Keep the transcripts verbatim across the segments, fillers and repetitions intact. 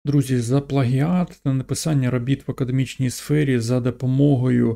Друзі, за плагіат та написання робіт в академічній сфері за допомогою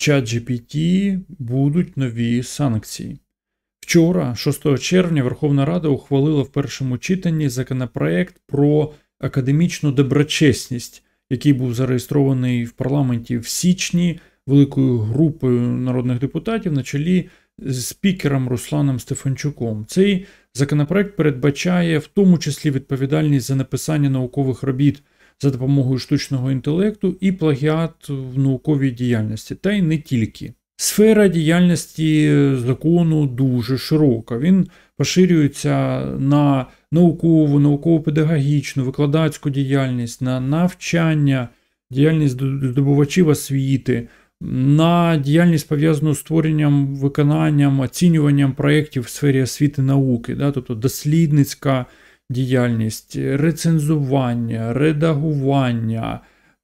ChatGPT будуть нові санкції. Вчора, шостого червня, Верховна Рада ухвалила в першому читанні законопроект про академічну доброчесність, який був зареєстрований в парламенті в січні великою групою народних депутатів на чолі з спікером Русланом Стефанчуком. Цей законопроект передбачає в тому числі відповідальність за написання наукових робіт за допомогою штучного інтелекту і плагіат в науковій діяльності, та й не тільки. Сфера діяльності закону дуже широка. Він поширюється на наукову, науково-педагогічну, викладацьку діяльність, на навчання, діяльність здобувачів освіти, на діяльність, пов'язану з створенням, виконанням, оцінюванням проєктів в сфері освіти і науки, да, тобто дослідницька діяльність, рецензування, редагування,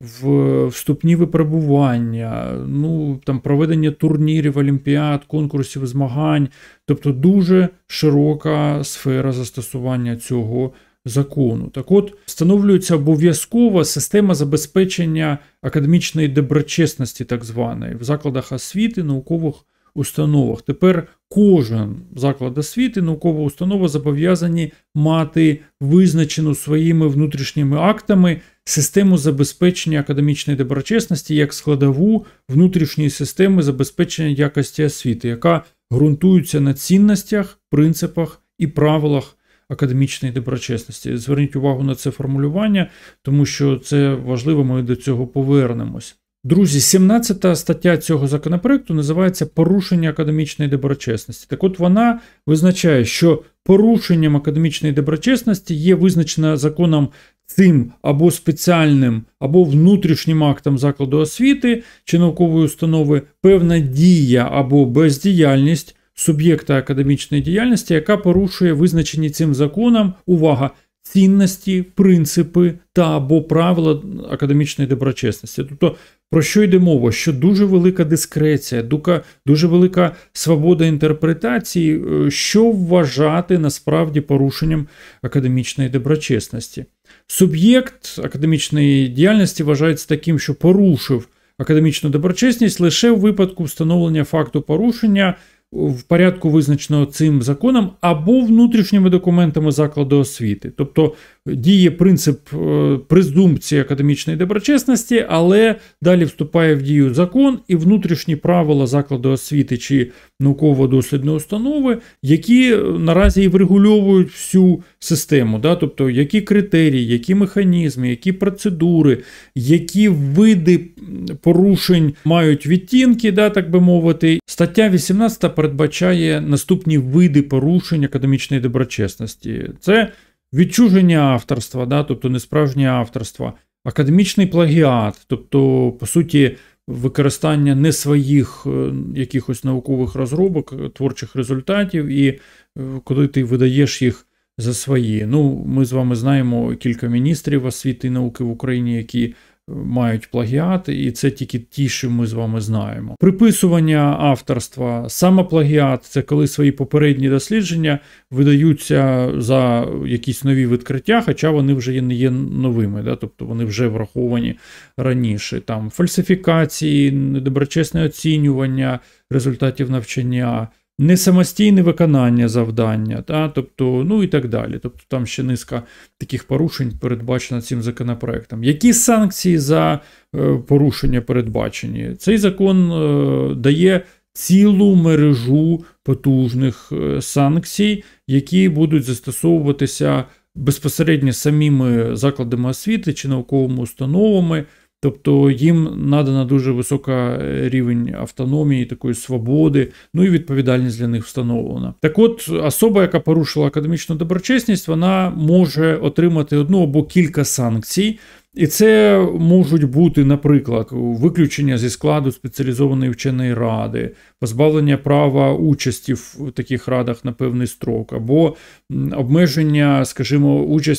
вступні випробування, ну, там, проведення турнірів, олімпіад, конкурсів, змагань. Тобто дуже широка сфера застосування цього закону. Так от, встановлюється обов'язкова система забезпечення академічної доброчесності, так званої, в закладах освіти, наукових установах. Тепер кожен заклад освіти, наукова установа зобов'язані мати визначену своїми внутрішніми актами систему забезпечення академічної доброчесності як складову внутрішньої системи забезпечення якості освіти, яка ґрунтується на цінностях, принципах і правилах академічної доброчесності. Зверніть увагу на це формулювання, тому що це важливо, ми до цього повернемось. Друзі, сімнадцята стаття цього законопроекту називається «Порушення академічної доброчесності». Так от вона визначає, що порушенням академічної доброчесності є визначена законом цим або спеціальним, або внутрішнім актом закладу освіти чи наукової установи певна дія або бездіяльність суб'єкта академічної діяльності, яка порушує визначені цим законом, увага, цінності, принципи та або правила академічної доброчесності. Тобто, про що йде мова? Що дуже велика дискреція, дуже велика свобода інтерпретації, що вважати насправді порушенням академічної доброчесності. Суб'єкт академічної діяльності вважається таким, що порушив академічну доброчесність лише в випадку встановлення факту порушення в порядку, визначеного цим законом, або внутрішніми документами закладу освіти. Тобто діє принцип презумпції академічної доброчесності, але далі вступає в дію закон і внутрішні правила закладу освіти чи науково-дослідної установи, які наразі і врегульовують всю систему. Да? Тобто які критерії, які механізми, які процедури, які види порушень мають відтінки, да, так би мовити. Стаття вісімнадцята передбачає наступні види порушень академічної доброчесності. Це відчуження авторства, да, тобто несправжнє авторство, академічний плагіат, тобто, по суті, використання не своїх якихось наукових розробок, творчих результатів, і коли ти видаєш їх за свої. Ну, ми з вами знаємо кілька міністрів освіти і науки в Україні, які мають плагіат, і це тільки ті, що ми з вами знаємо. Приписування авторства, самоплагіат – це коли свої попередні дослідження видаються за якісь нові відкриття, хоча вони вже не є новими, да? Тобто вони вже враховані раніше. Там фальсифікації, недоброчесне оцінювання результатів навчання, несамостійне виконання завдання, та, тобто, ну і так далі. Тобто там ще низка таких порушень передбачена цим законопроектом. Які санкції за е, порушення передбачені? Цей закон е, дає цілу мережу потужних е, санкцій, які будуть застосовуватися безпосередньо самими закладами освіти чи науковими установами. Тобто їм надана дуже висока рівень автономії, такої свободи, ну і відповідальність для них встановлена. Так от, особа, яка порушила академічну доброчесність, вона може отримати одну або кілька санкцій. І це можуть бути, наприклад, виключення зі складу спеціалізованої вченої ради, позбавлення права участі в таких радах на певний строк, або обмеження, скажімо, участі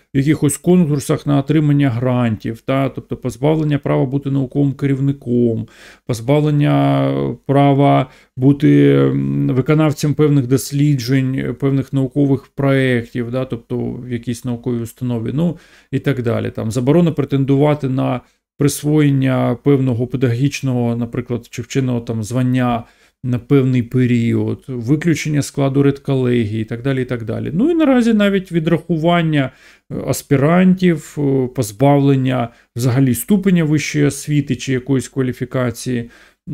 якихось конкурсах на отримання грантів, та, тобто позбавлення права бути науковим керівником, позбавлення права бути виконавцем певних досліджень, певних наукових проєктів, да, тобто в якійсь науковій установі, ну і так далі. Там заборона претендувати на присвоєння певного педагогічного, наприклад, чи вченого там звання на певний період, виключення складу редколегії і так далі, і так далі. Ну і наразі навіть відрахування аспірантів, позбавлення взагалі ступеня вищої освіти чи якоїсь кваліфікації,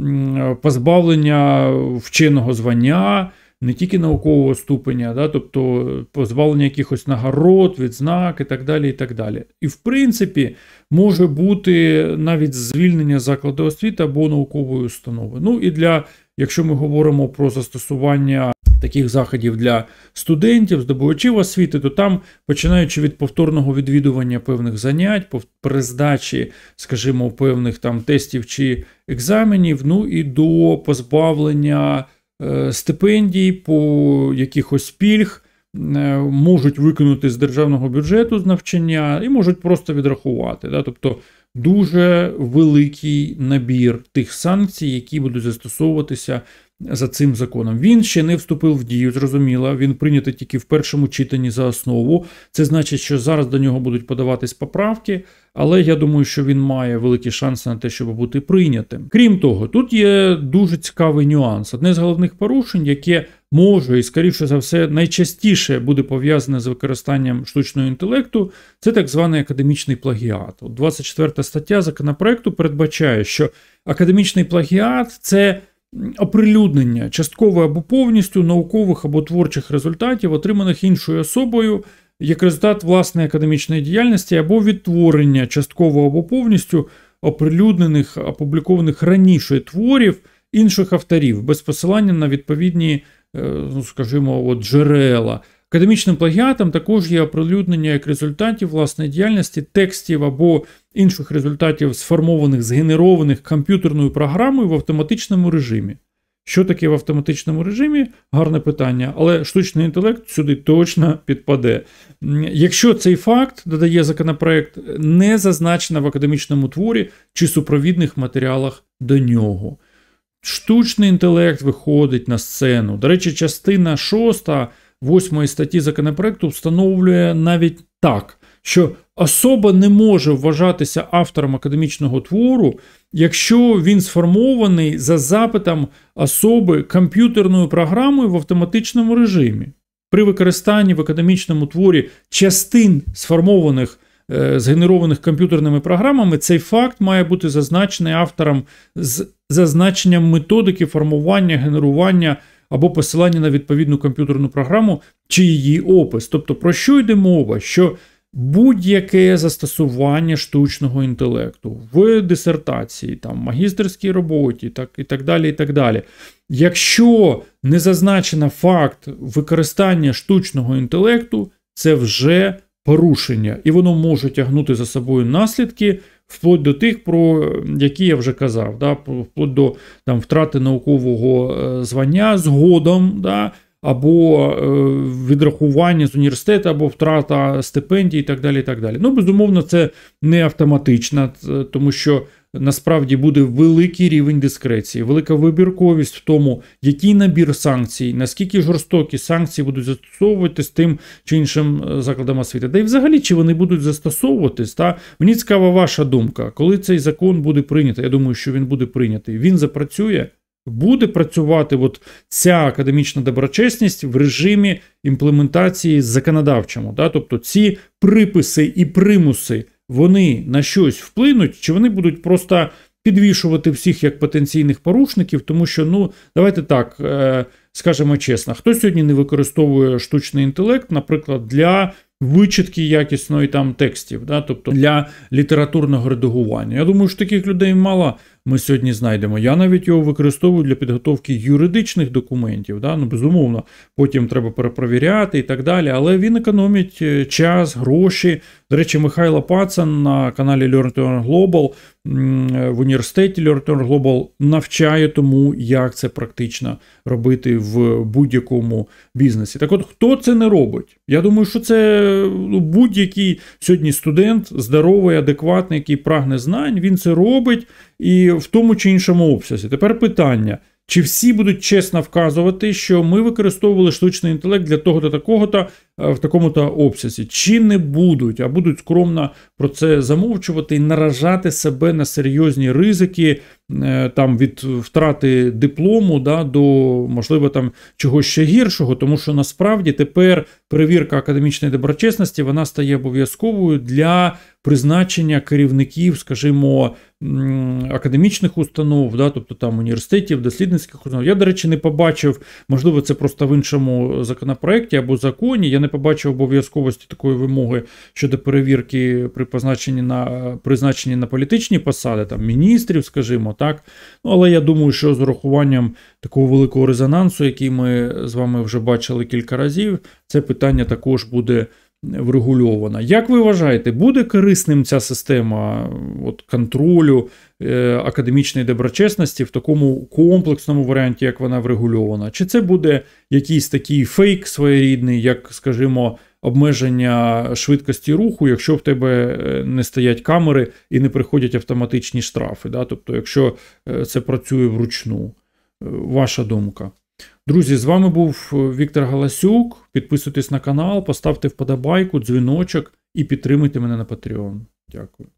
позбавлення вченого звання, не тільки наукового ступеня, да, тобто позбавлення якихось нагород, відзнак і так далі, і так далі. І в принципі може бути навіть звільнення закладу освіти або наукової установи. Ну і для, якщо ми говоримо про застосування таких заходів для студентів, здобувачів освіти, то там, починаючи від повторного відвідування певних занять, при здачі, скажімо, певних там тестів чи екзаменів, ну і до позбавлення е, стипендій, по якихось пільг, е, можуть викинути з державного бюджету з навчання і можуть просто відрахувати. Да? Тобто дуже великий набір тих санкцій, які будуть застосовуватися за цим законом. Він ще не вступив в дію, зрозуміло, він прийнятий тільки в першому читанні за основу. Це значить, що зараз до нього будуть подаватись поправки, але я думаю, що він має великі шанси на те, щоб бути прийнятим. Крім того, тут є дуже цікавий нюанс. Одне з головних порушень, яке може і, скоріше за все, найчастіше буде пов'язане з використанням штучного інтелекту, це так званий академічний плагіат. двадцять четверта стаття законопроекту передбачає, що академічний плагіат – це оприлюднення частково або повністю наукових або творчих результатів, отриманих іншою особою, як результат власної академічної діяльності, або відтворення частково або повністю оприлюднених, опублікованих раніше творів інших авторів, без посилання на відповідні, ну, скажімо, от, джерела. Академічним плагіатом також є оприлюднення як результатів власної діяльності, текстів або інших результатів, сформованих, згенерованих комп'ютерною програмою в автоматичному режимі. Що таке в автоматичному режимі? Гарне питання, але штучний інтелект сюди точно підпаде. Якщо цей факт, додає законопроект, не зазначено в академічному творі чи супровідних матеріалах до нього. Штучний інтелект виходить на сцену. До речі, частина шоста восьмої статті законопроекту встановлює навіть так, що особа не може вважатися автором академічного твору, якщо він сформований за запитом особи комп'ютерною програмою в автоматичному режимі. При використанні в академічному творі частин сформованих, е, згенерованих комп'ютерними програмами, цей факт має бути зазначений автором з зазначенням методики формування, генерування або посилання на відповідну комп'ютерну програму чи її опис. Тобто, про що йде мова? Що будь-яке застосування штучного інтелекту в дисертації, там, магістерській роботі так, і так далі, і так далі. Якщо не зазначено факт використання штучного інтелекту, це вже порушення. І воно може тягнути за собою наслідки, вплоть до тих, про які я вже казав, да, вплоть до там, втрати наукового звання згодом, да, або е, відрахування з університету, або втрата стипендій і так далі, і так далі. Ну, безумовно, це не автоматично, тому що насправді буде великий рівень дискреції, велика вибірковість в тому, який набір санкцій, наскільки жорстокі санкції будуть застосовуватись тим чи іншим закладам освіти. Да і взагалі, чи вони будуть застосовуватись, та? Мені цікава ваша думка. Коли цей закон буде прийнятий, я думаю, що він буде прийнятий, він запрацює? Буде працювати от ця академічна доброчесність в режимі імплементації законодавчому. Да? Тобто ці приписи і примуси, вони на щось вплинуть, чи вони будуть просто підвішувати всіх як потенційних порушників, тому що, ну, давайте так, е, скажемо чесно, хто сьогодні не використовує штучний інтелект, наприклад, для вичитки якісної там текстів, да? Тобто для літературного редагування. Я думаю, що таких людей мало, ми сьогодні знайдемо. Я навіть його використовую для підготовки юридичних документів. Да? Ну, безумовно, потім треба перепровіряти і так далі, але він економить час, гроші. До речі, Михайло Пацан на каналі Learn to Earn Global в університеті Learn to Earn Global навчає тому, як це практично робити в будь-якому бізнесі. Так от, хто це не робить? Я думаю, що це будь-який сьогодні студент, здоровий, адекватний, який прагне знань, він це робить і в тому чи іншому обсязі. Тепер питання. Чи всі будуть чесно вказувати, що ми використовували штучний інтелект для того-то, такого-то, в такому-то обсязі? Чи не будуть, а будуть скромно про це замовчувати і наражати себе на серйозні ризики, там, від втрати диплому, да, до, можливо, там, чогось ще гіршого, тому що насправді тепер перевірка академічної доброчесності, вона стає обов'язковою для призначення керівників, скажімо, академічних установ, да, тобто там університетів, дослідницьких установ. Я, до речі, не побачив, можливо, це просто в іншому законопроекті або законі, я не побачив обов'язковості такої вимоги щодо перевірки при призначенні на, призначенні на політичні посади, там, міністрів, скажімо, так. Ну, але я думаю, що з урахуванням такого великого резонансу, який ми з вами вже бачили кілька разів, це питання також буде врегульована. Як ви вважаєте, буде корисним ця система от, контролю е, академічної доброчесності в такому комплексному варіанті, як вона врегульована? Чи це буде якийсь такий фейк своєрідний, як, скажімо, обмеження швидкості руху, якщо в тебе не стоять камери і не приходять автоматичні штрафи? Да? Тобто, якщо це працює вручну. Ваша думка. Друзі, з вами був Віктор Галасюк. Підписуйтесь на канал, поставте вподобайку, дзвіночок і підтримуйте мене на Patreon. Дякую.